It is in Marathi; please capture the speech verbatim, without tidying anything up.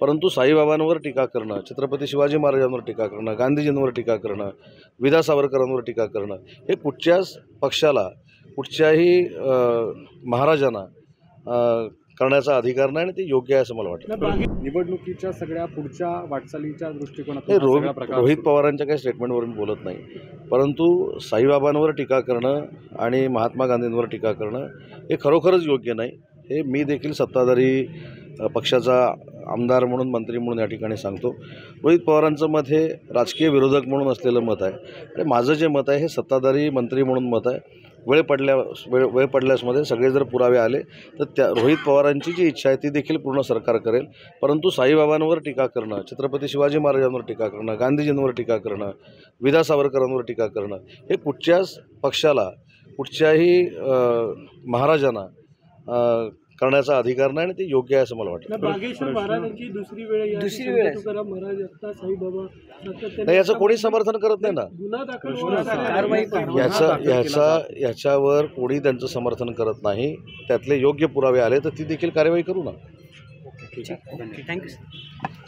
परंतु साईबाबांवर टीका करणं, छत्रपती शिवाजी महाराजांवर टीका करणं, गांधीजींवर टीका करणं, विदा सावरकरांवर टीका करणं हे कुठच्याच पक्षाला, कुठच्याही महाराजांना अ, करण्याचा अधिकार नाही आणि ते योग्य आहे असं मला वाटतं. निवडणुकीच्या सगळ्या पुढच्या वाटचालीच्या दृष्टिकोनातून हे हा रोहित सगळा प्रकार रोहित पवारांच्या काही स्टेटमेंटवरून बोलत नाही, परंतु साईबाबांवर टीका करणं आणि महात्मा गांधींवर टीका करणं हे खरोखरच योग्य नाही. हे मी देखील सत्ताधारी पक्षाचा आमदार म्हणून, मंत्री म्हणून या ठिकाणी सांगतो. रोहित पवारांचं मत हे राजकीय विरोधक म्हणून असलेलं मत आहे आणि माझं जे मत आहे हे सत्ताधारी मंत्री म्हणून मत आहे. वेळ पडल्या वेळ वेळ पडल्यासमध्ये सगळे जर पुरावे आले तर त्या रोहित पवारांची जी इच्छा आहे ती देखील पूर्ण सरकार करेल. परंतु साईबाबांवर टीका करणं, छत्रपती शिवाजी महाराजांवर टीका करणं, गांधीजींवर टीका करणं, विदा सावरकरांवर टीका करणं हे कुठच्याच पक्षाला, कुठच्याही महाराजांना करण्याचा अधिकार नाही आणि ते योग्य आहे असं मला वाटतं. बागेश्वर महाराजांची दुसरी वेळ दुसरी वेळ तुकाराम महाराज आता साईबाबा नाही, याचं कोणी समर्थन करत नाही ना. गुन्हा दाखल याचा याचा याच्यावर कोणी त्यांचं समर्थन करत नाही. त्यातले योग्य पुरावे आले तर ती देखील कार्यवाही करू ना. थँक्यू.